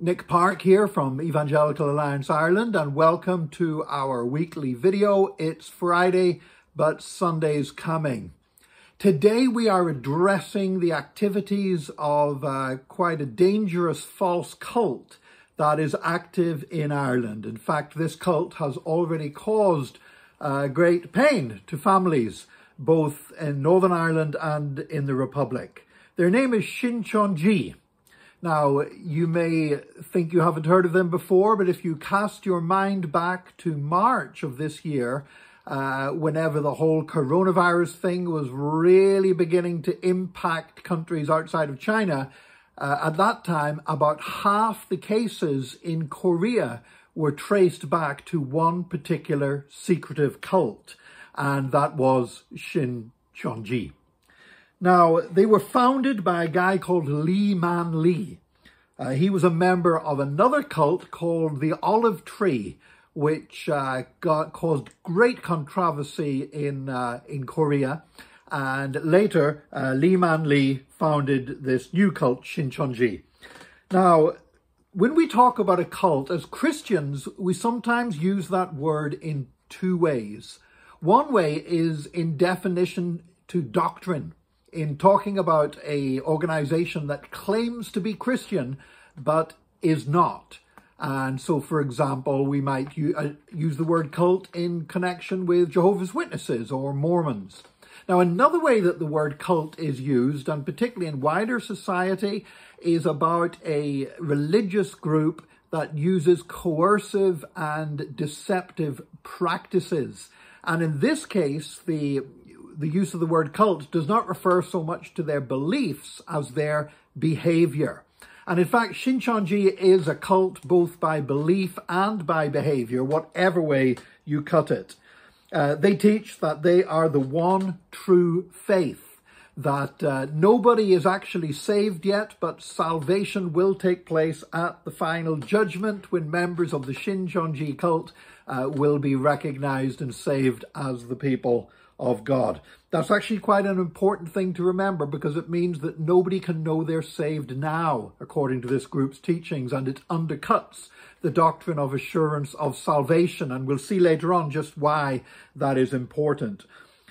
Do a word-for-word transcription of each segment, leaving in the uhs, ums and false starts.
Nick Park here from Evangelical Alliance Ireland, and welcome to our weekly video. It's Friday, but Sunday's coming. Today we are addressing the activities of uh, quite a dangerous false cult that is active in Ireland. In fact, this cult has already caused uh, great pain to families, both in Northern Ireland and in the Republic. Their name is Shincheonji. Now, you may think you haven't heard of them before, but if you cast your mind back to March of this year, uh, whenever the whole coronavirus thing was really beginning to impact countries outside of China, uh, at that time, about half the cases in Korea were traced back to one particular secretive cult, and that was Shincheonji. Now, they were founded by a guy called Lee Man Lee. Uh, he was a member of another cult called the Olive Tree, which uh, got, caused great controversy in, uh, in Korea. And later, uh, Lee Man Lee founded this new cult, Shincheonji. Now, when we talk about a cult, as Christians, we sometimes use that word in two ways. One way is in definition to doctrine, in talking about a organization that claims to be Christian, but is not. And so, for example, we might use the word cult in connection with Jehovah's Witnesses or Mormons. Now, another way that the word cult is used, and particularly in wider society, is about a religious group that uses coercive and deceptive practices. And in this case, the the use of the word cult does not refer so much to their beliefs as their behavior. And in fact, Shincheonji is a cult both by belief and by behavior, whatever way you cut it. Uh, they teach that they are the one true faith, that uh, nobody is actually saved yet, but salvation will take place at the final judgment when members of the Shincheonji cult uh, will be recognized and saved as the people of God. That's actually quite an important thing to remember, because it means that nobody can know they're saved now, according to this group's teachings, and it undercuts the doctrine of assurance of salvation, and we'll see later on just why that is important.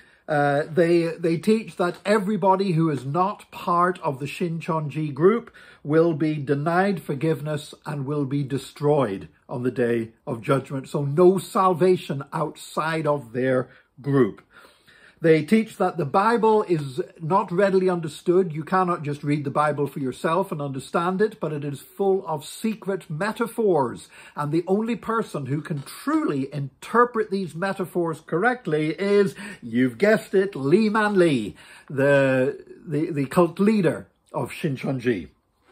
Uh, they, they teach that everybody who is not part of the Shincheonji group will be denied forgiveness and will be destroyed on the day of judgment. So no salvation outside of their group. They teach that the Bible is not readily understood. You cannot just read the Bible for yourself and understand it, but it is full of secret metaphors. And the only person who can truly interpret these metaphors correctly is, you've guessed it, Lee Man Lee, the, the, the cult leader of Shincheonji.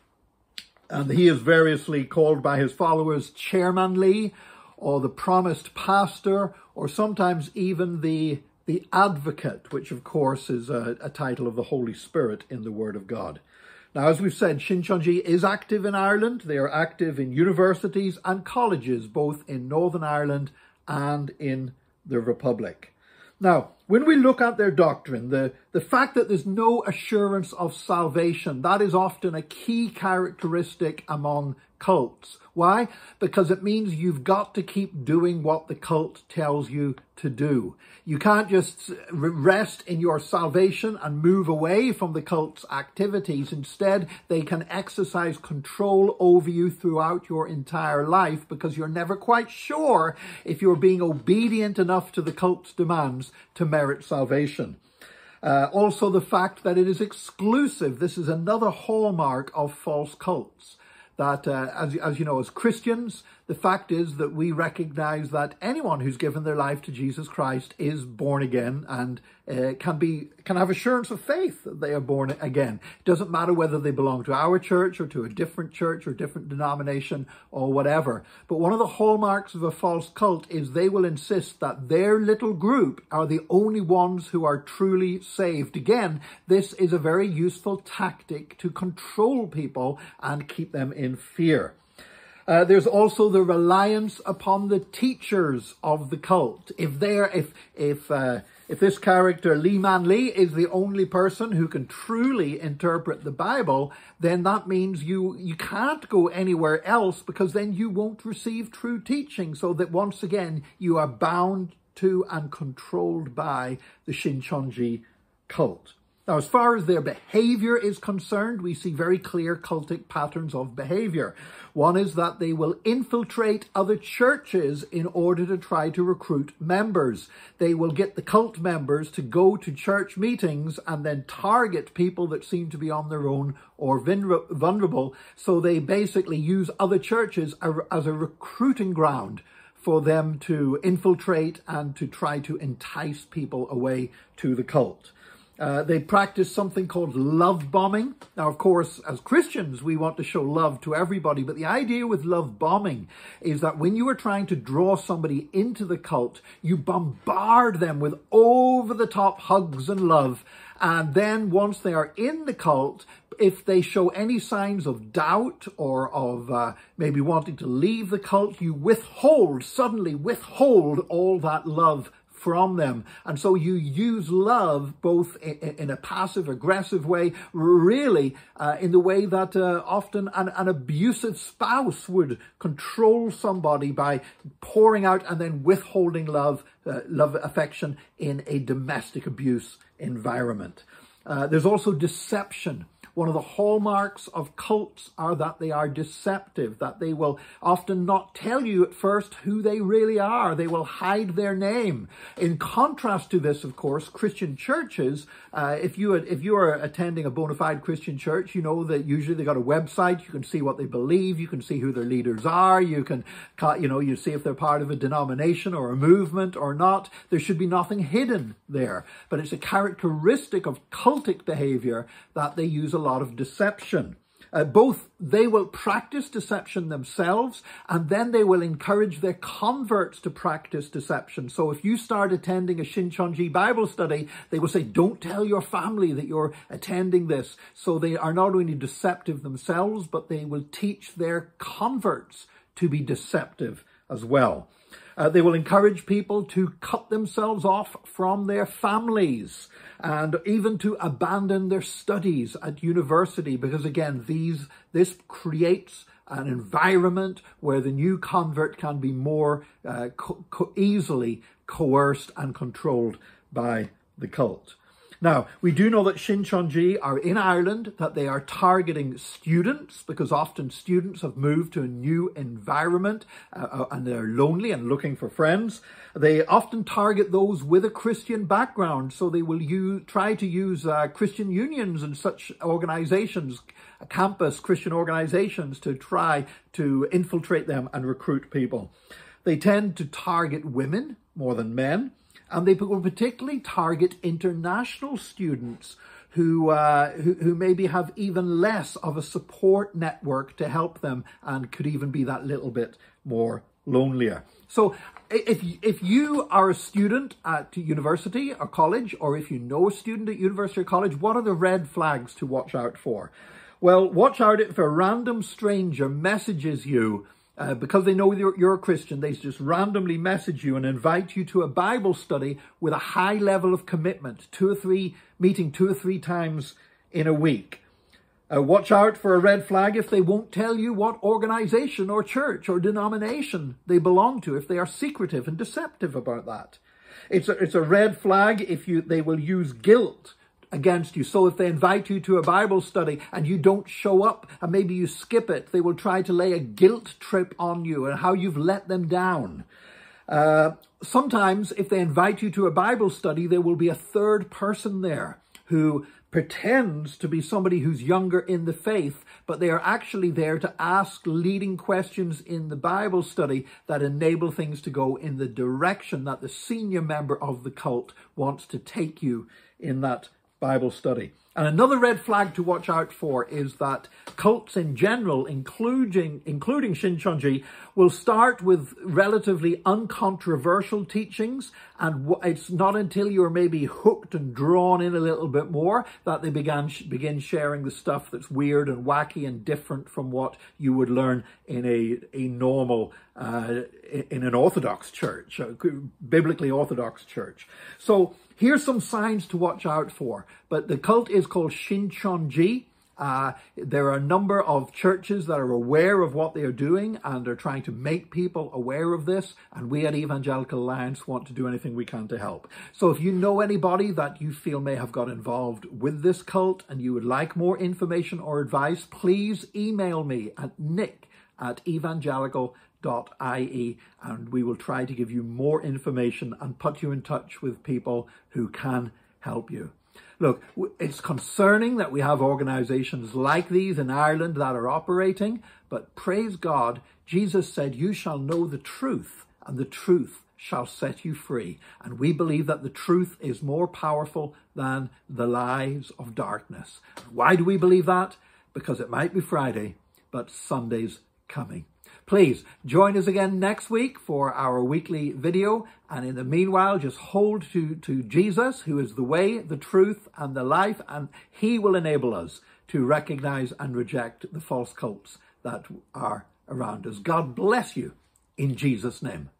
And he is variously called by his followers Chairman Lee, or the promised pastor, or sometimes even the The Advocate, which of course is a, a title of the Holy Spirit in the Word of God. Now, as we've said, Shincheonji is active in Ireland. They are active in universities and colleges, both in Northern Ireland and in the Republic. Now, when we look at their doctrine, the, the fact that there's no assurance of salvation, that is often a key characteristic among cults. Why? Because it means you've got to keep doing what the cult tells you to do. You can't just rest in your salvation and move away from the cult's activities. Instead, they can exercise control over you throughout your entire life, because you're never quite sure if you're being obedient enough to the cult's demands to merit salvation. Uh, also, the fact that it is exclusive. This is another hallmark of false cults. That, uh, as, as you know, as Christians, the fact is that we recognize that anyone who's given their life to Jesus Christ is born again and uh, can be can have assurance of faith that they are born again. It doesn't matter whether they belong to our church or to a different church or different denomination or whatever. But one of the hallmarks of a false cult is they will insist that their little group are the only ones who are truly saved. Again, this is a very useful tactic to control people and keep them in fear. Uh, there's also the reliance upon the teachers of the cult. If they're, if, if, uh, If this character, Lee Man Lee, is the only person who can truly interpret the Bible, then that means you, you can't go anywhere else, because then you won't receive true teaching. So that once again, you are bound to and controlled by the Shincheonji cult. Now, as far as their behavior is concerned, we see very clear cultic patterns of behavior. One is that they will infiltrate other churches in order to try to recruit members. They will get the cult members to go to church meetings and then target people that seem to be on their own or vulnerable. So they basically use other churches as a recruiting ground for them to infiltrate and to try to entice people away to the cult. Uh, they practice something called love bombing. Now, of course, as Christians, we want to show love to everybody. But the idea with love bombing is that when you are trying to draw somebody into the cult, you bombard them with over-the-top hugs and love. And then once they are in the cult, if they show any signs of doubt or of uh, maybe wanting to leave the cult, you withhold, suddenly withhold all that love from them. And so you use love both in, in a passive aggressive way, really uh, in the way that uh, often an, an abusive spouse would control somebody by pouring out and then withholding love, uh, love, affection in a domestic abuse environment. Uh, there's also deception. One of the hallmarks of cults are that they are deceptive, that they will often not tell you at first who they really are. They will hide their name. In contrast to this, of course, Christian churches, uh, if you if you are attending a bona fide Christian church, you know that usually they got a website. You can see what they believe. You can see who their leaders are. You can, you know, you see if they're part of a denomination or a movement or not. There should be nothing hidden there. But it's a characteristic of cultic behavior that they use a lot of deception. Uh, both they will practice deception themselves, and then they will encourage their converts to practice deception. So if you start attending a Shincheonji Bible study, they will say, don't tell your family that you're attending this. So they are not only deceptive themselves, but they will teach their converts to be deceptive as well. Uh, they will encourage people to cut themselves off from their families and even to abandon their studies at university, because again, these this creates an environment where the new convert can be more uh, co co easily coerced and controlled by the cult. Now, we do know that Shincheonji are in Ireland, that they are targeting students, because often students have moved to a new environment uh, and they're lonely and looking for friends. They often target those with a Christian background, so they will use, try to use uh, Christian unions and such organizations, campus Christian organizations, to try to infiltrate them and recruit people. They tend to target women more than men. And they will particularly target international students who, uh, who, who maybe have even less of a support network to help them and could even be that little bit more lonelier. So if, if you are a student at university or college, or if you know a student at university or college, what are the red flags to watch out for? Well, watch out if a random stranger messages you Uh, because they know you're, you're a Christian. They just randomly message you and invite you to a Bible study with a high level of commitment, two or three, meeting two or three times in a week. Uh, watch out for a red flag if they won't tell you what organization or church or denomination they belong to, if they are secretive and deceptive about that. It's a, it's a red flag if you they will use guilt against you. So if they invite you to a Bible study and you don't show up and maybe you skip it, they will try to lay a guilt trip on you and how you've let them down. Uh, sometimes if they invite you to a Bible study, there will be a third person there who pretends to be somebody who's younger in the faith, but they are actually there to ask leading questions in the Bible study that enable things to go in the direction that the senior member of the cult wants to take you in that Bible study. And another red flag to watch out for is that cults in general, including including Shincheonji, will start with relatively uncontroversial teachings, and it's not until you're maybe hooked and drawn in a little bit more that they began begin sharing the stuff that's weird and wacky and different from what you would learn in a a normal uh, in an Orthodox church, a biblically Orthodox church. So Here's some signs to watch out for. But the cult is called Shincheonji. Uh, there are a number of churches that are aware of what they are doing and are trying to make people aware of this. And we at Evangelical Alliance want to do anything we can to help. So if you know anybody that you feel may have got involved with this cult and you would like more information or advice, please email me at nick at evangelical dot I E and we will try to give you more information and put you in touch with people who can help you. Look, it's concerning that we have organizations like these in Ireland that are operating, but praise God, Jesus said, you shall know the truth, and the truth shall set you free. And we believe that the truth is more powerful than the lies of darkness. Why do we believe that? Because it might be Friday, but Sunday's coming. Please join us again next week for our weekly video. And in the meanwhile, just hold to, to Jesus, who is the way, the truth, and the life. And he will enable us to recognize and reject the false cults that are around us. God bless you in Jesus' name.